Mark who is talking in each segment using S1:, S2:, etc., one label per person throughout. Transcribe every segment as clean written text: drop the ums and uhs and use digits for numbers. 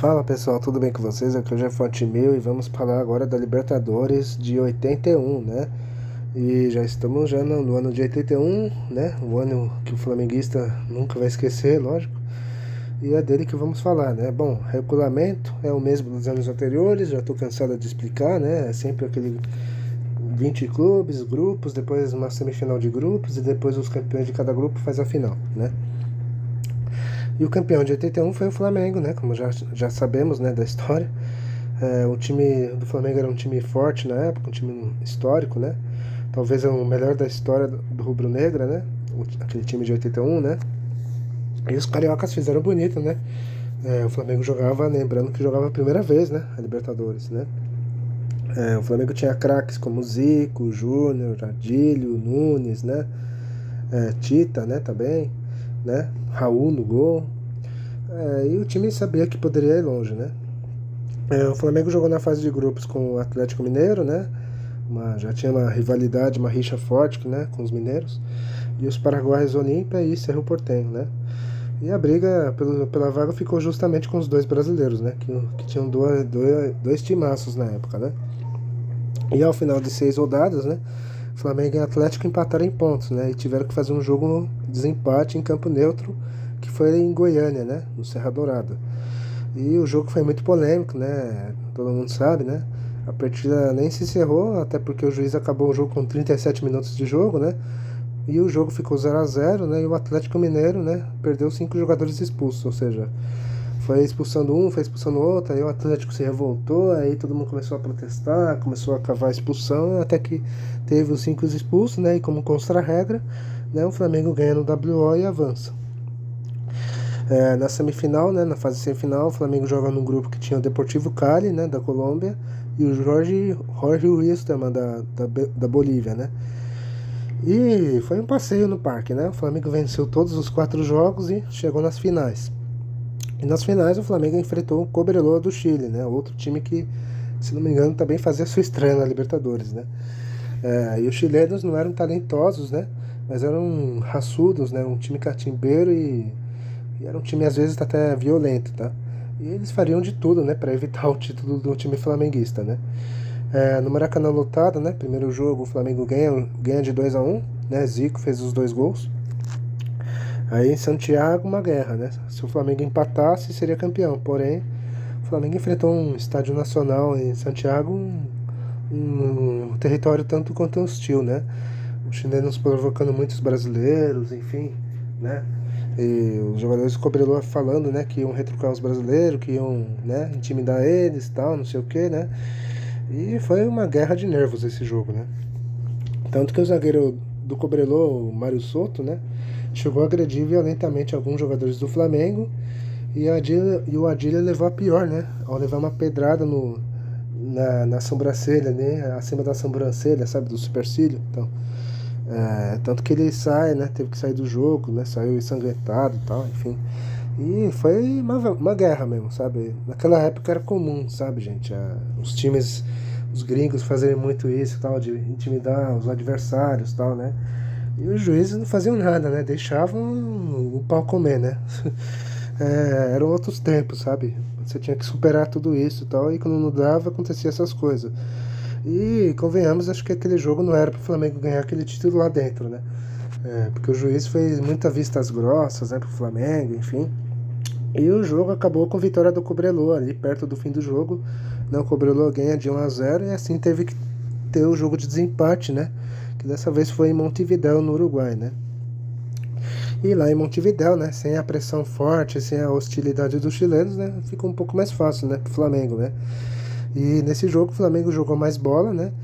S1: Fala pessoal, tudo bem com vocês? Aqui é o Jeff Mil e vamos falar agora da Libertadores de 81, né? E já estamos no ano de 81, né? Um ano que o flamenguista nunca vai esquecer, lógico. E é dele que vamos falar, né? Bom, regulamento é o mesmo dos anos anteriores, já estou cansado de explicar, né? É sempre aquele 20 clubes, grupos, depois uma semifinal de grupos e depois os campeões de cada grupo faz a final, né? E o campeão de 81 foi o Flamengo, né? Como já sabemos, né, da história. O time do Flamengo era um time forte na época, um time histórico, né? Talvez é o melhor da história do Rubro-Negra, né? Aquele time de 81, né? E os cariocas fizeram bonito, né? O Flamengo jogava, lembrando que jogava a primeira vez, né? A Libertadores, né? O Flamengo tinha craques como Zico, Júnior, Adílio, Nunes, né? Tita, né? Também, né? Raul no gol. E o time sabia que poderia ir longe, né? O Flamengo jogou na fase de grupos com o Atlético Mineiro, né? Já tinha uma rivalidade, uma rixa forte, né, com os mineiros. E os paraguaios Olímpia e Cerro Porteño, né? E a briga pela vaga ficou justamente com os dois brasileiros, né? Que tinham dois timaços na época, né? E ao final de 6 rodadas, né? Flamengo e Atlético empataram em pontos, né? E tiveram que fazer um jogo de desempate em campo neutro, que foi em Goiânia, né? No Serra Dourada. E o jogo foi muito polêmico, né? Todo mundo sabe, né? A partida nem se encerrou, até porque o juiz acabou o jogo com 37 minutos de jogo, né? E o jogo ficou 0-0, né? E o Atlético Mineiro, né? Perdeu 5 jogadores expulsos, ou seja, foi expulsando um, foi expulsando outro, aí o Atlético se revoltou, aí todo mundo começou a protestar, começou a cavar a expulsão, até que teve os 5 expulsos, né? E como consta a regra, né? O Flamengo ganha no WO e avança. Na semifinal, né, na fase semifinal, o Flamengo joga num grupo que tinha o Deportivo Cali, né, da Colômbia, e o Jorge Wilstermann, da Bolívia, né. E foi um passeio no parque, né, o Flamengo venceu todos os 4 jogos e chegou nas finais. E nas finais o Flamengo enfrentou o Cobreloa do Chile, né, outro time que, se não me engano, também fazia sua estreia na Libertadores, né. E os chilenos não eram talentosos, né, mas eram raçudos, né, um time catimbeiro e era um time às vezes até violento, tá? E eles fariam de tudo, né, para evitar o título do time flamenguista, né? No Maracanã lotado, né? Primeiro jogo o Flamengo ganha de 2-1, né? Zico fez os 2 gols. Aí em Santiago uma guerra, né? Se o Flamengo empatasse seria campeão, porém o Flamengo enfrentou um estádio nacional em Santiago, um território tanto quanto hostil, né? Os chilenos provocando muitos brasileiros, enfim, né? E os jogadores do Cobreloa falando, né, que iam retrucar os brasileiros, que iam, né, intimidar eles e tal, não sei o que, né? E foi uma guerra de nervos esse jogo, né? Tanto que o zagueiro do Cobreloa, o Mário Soto, né, chegou a agredir violentamente alguns jogadores do Flamengo e o Adília levou a pior, né? Ao levar uma pedrada na sobrancelha, né? Acima da sobrancelha, sabe? Do supercílio. Então, tanto que ele sai, né? Teve que sair do jogo, né? Saiu ensanguentado e tal, enfim. E foi uma guerra mesmo, sabe? Naquela época era comum, sabe, gente? Os times, os gringos fazerem muito isso, tal, de intimidar os adversários, tal, né? E os juízes não faziam nada, né? Deixavam o pau comer, né? Eram outros tempos, sabe? Você tinha que superar tudo isso e tal, e quando não dava, acontecia essas coisas. E, convenhamos, acho que aquele jogo não era pro Flamengo ganhar aquele título lá dentro, né? Porque o juiz fez muitas vistas grossas, né, pro Flamengo, enfim. E o jogo acabou com vitória do Cobreloa ali perto do fim do jogo. Né, o Cobreloa ganha de 1-0 e assim teve que ter o jogo de desempate, né? Que dessa vez foi em Montevidéu, no Uruguai, né? E lá em Montevidéu, né, sem a pressão forte, sem a hostilidade dos chilenos, né, ficou um pouco mais fácil, né, pro Flamengo, né? E nesse jogo o Flamengo jogou mais bola, né?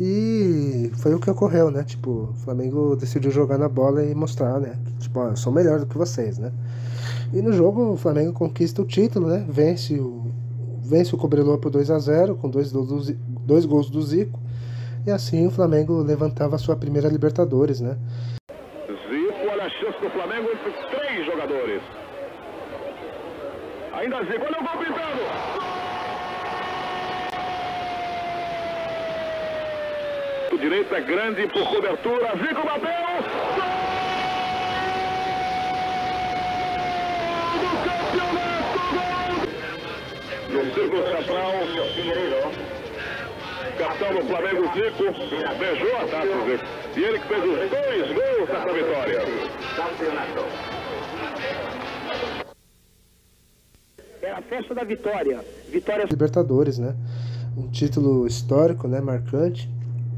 S1: E foi o que ocorreu, né? Tipo, o Flamengo decidiu jogar na bola e mostrar, né? Que, tipo, ó, eu sou melhor do que vocês, né? E no jogo o Flamengo conquista o título, né? Vence o Cobreloa por 2-0, com dois gols do Zico. E assim o Flamengo levantava a sua primeira Libertadores, né?
S2: Zico, olha a chance do Flamengo entre 3 jogadores. Ainda Zico, olha o gol pintando! O direito é grande por cobertura, Zico bateu! Gol do campeonato! Gol! No círculo central, capitão do Flamengo, Zico, beijou a taça, Zico. E ele que fez os 2 gols dessa vitória.
S3: É a festa da vitória. Vitória
S1: Libertadores, né? Um título histórico, né? Marcante.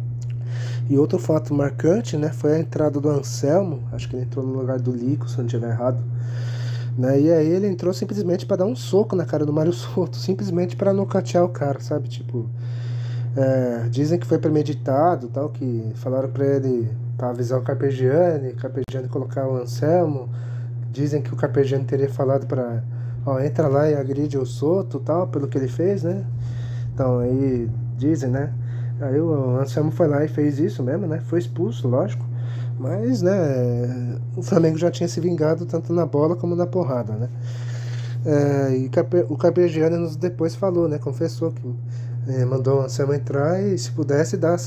S1: E outro fato marcante, né? Foi a entrada do Anselmo. Acho que ele entrou no lugar do Lico, se não estiver errado. Né? E aí ele entrou simplesmente para dar um soco na cara do Mário Soto. Simplesmente para nocautear o cara, sabe? Tipo... dizem que foi premeditado, tal, que falaram pra ele pra avisar o Carpegiani colocar o Anselmo. Dizem que o Carpegiani teria falado pra, entra lá e agride o Soto, tal, pelo que ele fez, né? Então aí dizem, né? Aí o Anselmo foi lá e fez isso mesmo, né? Foi expulso, lógico. Mas, né, o Flamengo já tinha se vingado tanto na bola como na porrada, né? E o Carpegiani nos depois falou, né? Confessou que mandou o Anselmo entrar e se pudesse desse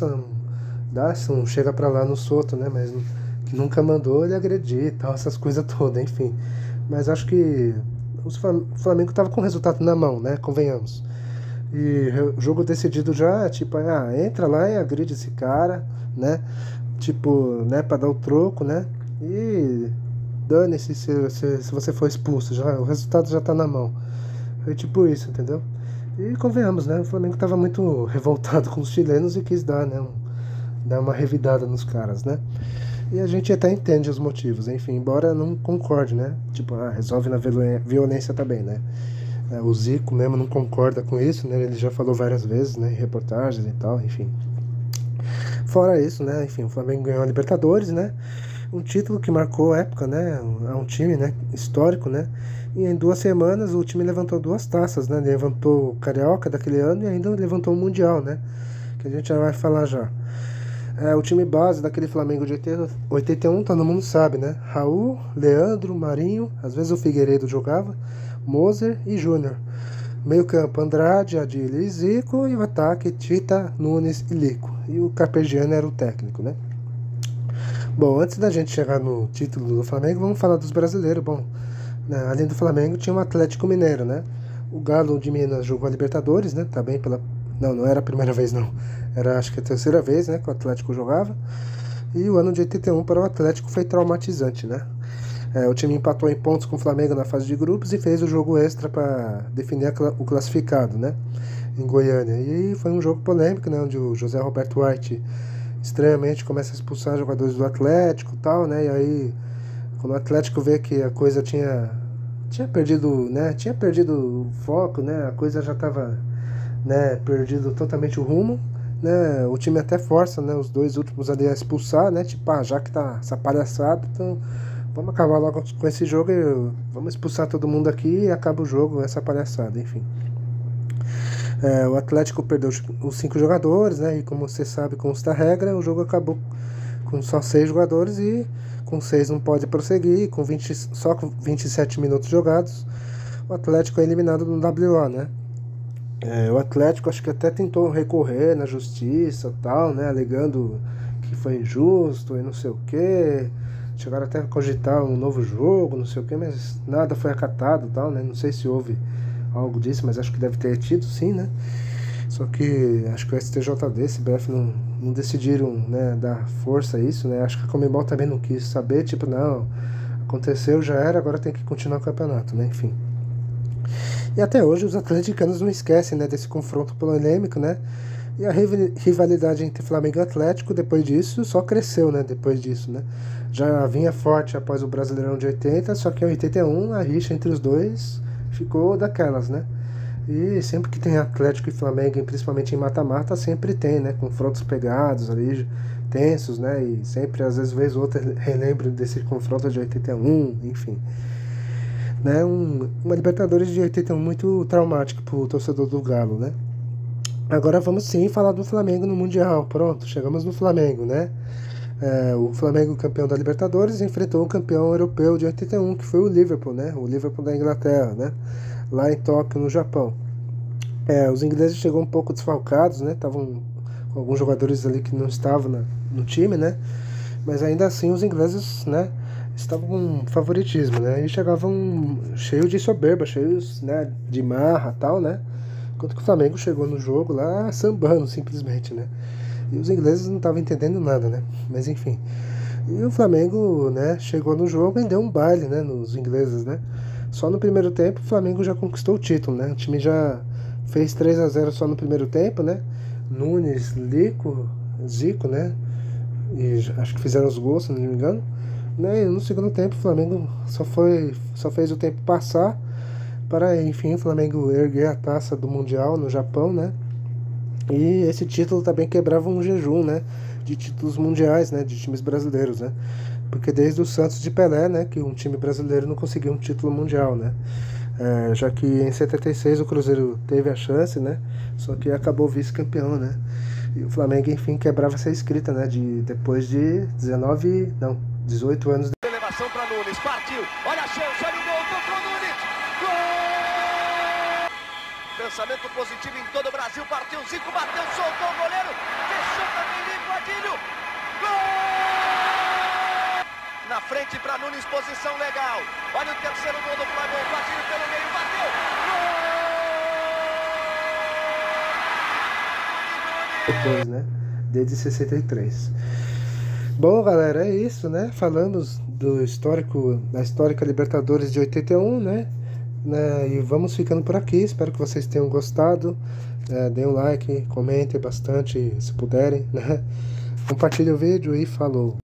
S1: um chega pra lá no Soto, né? Mas que nunca mandou ele agredir e tal, essas coisas todas, enfim. Mas acho que o Flamengo tava com o resultado na mão, né? Convenhamos. E o jogo decidido já, tipo, entra lá e agride esse cara, né? Tipo, né, pra dar o troco, né? E dane-se se você for expulso, já, o resultado já tá na mão. Foi tipo isso, entendeu? E convenhamos, né? O Flamengo tava muito revoltado com os chilenos e quis dar, né? Dar uma revidada nos caras, né? E a gente até entende os motivos, enfim, embora não concorde, né? Tipo, resolve na violência também, né? O Zico mesmo não concorda com isso, né? Ele já falou várias vezes, né? Em reportagens e tal, enfim. Fora isso, né? Enfim, o Flamengo ganhou a Libertadores, né? Um título que marcou a época, né? É um time, né? Histórico, né? E em 2 semanas o time levantou 2 taças, né? Levantou o Carioca daquele ano e ainda levantou o Mundial, né? Que a gente já vai falar já. O time base daquele Flamengo de 81, todo mundo sabe, né? Raul, Leandro, Marinho, às vezes o Figueiredo jogava, Moser e Júnior. Meio campo, Andrade, Adílio e Zico, e o ataque, Tita, Nunes e Lico. E o Carpegiani era o técnico, né? Bom, antes da gente chegar no título do Flamengo, vamos falar dos brasileiros. Bom, né, além do Flamengo, tinha o Atlético Mineiro, né? O Galo de Minas jogou a Libertadores, né? Também pela... Não era a primeira vez, não. Era, acho que a 3ª vez, né? Que o Atlético jogava. E o ano de 81 para o Atlético foi traumatizante, né? O time empatou em pontos com o Flamengo na fase de grupos e fez o jogo extra para definir o classificado, né? Em Goiânia. E foi um jogo polêmico, né? Onde o José Roberto White estranhamente começa a expulsar jogadores do Atlético e tal, né? E aí, quando o Atlético vê que a coisa tinha perdido, né? Tinha perdido o foco, né? A coisa já estava, né? Perdido totalmente o rumo, né? O time até força, né? Os 2 últimos ali a expulsar, né? Tipo, já que tá essa palhaçada, então vamos acabar logo com esse jogo e vamos expulsar todo mundo aqui e acaba o jogo, essa palhaçada, enfim. O Atlético perdeu os 5 jogadores, né? E como você sabe, como está a regra, o jogo acabou com só 6 jogadores e com 6 não pode prosseguir. Só com 27 minutos jogados, o Atlético é eliminado no WO, né? O Atlético acho que até tentou recorrer na justiça e tal, né? Alegando que foi injusto e não sei o quê. Chegaram até a cogitar um novo jogo, não sei o quê, mas nada foi acatado e tal, né? Não sei se houve algo disso, mas acho que deve ter tido sim, né? Só que acho que o STJD, CBF não decidiram, né, dar força a isso, né? Acho que a Conmebol também não quis saber, tipo, não, aconteceu, já era, agora tem que continuar o campeonato, né? Enfim. E até hoje os atleticanos não esquecem, né, desse confronto polêmico, né? E a rivalidade entre Flamengo e Atlético, depois disso, só cresceu, né? Depois disso, né? Já vinha forte após o Brasileirão de 80, só que em 81 a rixa entre os dois ficou daquelas, né? E sempre que tem Atlético e Flamengo, principalmente em mata-mata, sempre tem, né? Confrontos pegados ali, tensos, né? E sempre, às vezes, vez ou outra, relembro desse confronto de 81, enfim. Né? Uma Libertadores de 81 muito traumática pro torcedor do Galo, né? Agora vamos sim falar do Flamengo no Mundial. Pronto, chegamos no Flamengo, né? O Flamengo, campeão da Libertadores, enfrentou o campeão europeu de 81, que foi o Liverpool, né? O Liverpool da Inglaterra, né? Lá em Tóquio, no Japão. Os ingleses chegou um pouco desfalcados, né? Estavam com alguns jogadores ali que não estavam no time, né? Mas ainda assim os ingleses, né? Estavam com favoritismo, né? E chegavam cheios de soberba, cheios, né, de marra e tal, né? Enquanto que o Flamengo chegou no jogo lá sambando simplesmente, né? E os ingleses não estavam entendendo nada, né? Mas enfim. E o Flamengo, né, chegou no jogo e deu um baile, né, nos ingleses, né? Só no primeiro tempo o Flamengo já conquistou o título, né? O time já fez 3-0 só no primeiro tempo, né? Nunes, Zico, né? E acho que fizeram os gols, se não me engano. Né? E no segundo tempo o Flamengo só fez o tempo passar para, enfim, o Flamengo erguer a taça do Mundial no Japão, né? E esse título também quebrava um jejum, né, de títulos mundiais, né, de times brasileiros, né? Porque desde o Santos de Pelé, né, que um time brasileiro não conseguiu um título mundial, né? Já que em 76 o Cruzeiro teve a chance, né? Só que acabou vice-campeão, né? E o Flamengo, enfim, quebrava essa escrita, né? Depois de 18 anos.
S4: Elevação para Nunes, partiu, olha a chance, olha o gol, tocou Nunes, gol! Pensamento positivo em todo o Brasil, partiu, Zico bateu, soltou o goleiro, fechou também, limpo, Adílio, gol! Na frente para Nunes, posição legal, olha o terceiro gol do Flamengo, Adílio pelo meio, bateu, gol!
S1: Depois, né? Desde 63. Bom, galera, é isso, né? Falamos da histórica Libertadores de 81, né? E vamos ficando por aqui. Espero que vocês tenham gostado. Deem um like, comentem bastante se puderem, né? Compartilhem o vídeo e falou!